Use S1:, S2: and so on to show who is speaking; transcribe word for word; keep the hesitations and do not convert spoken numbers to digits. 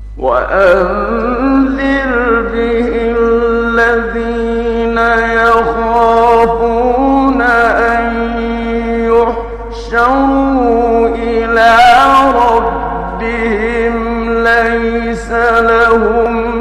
S1: وأنذر به الذين يخافون أن يحشروا إلى ربهم ليس لهم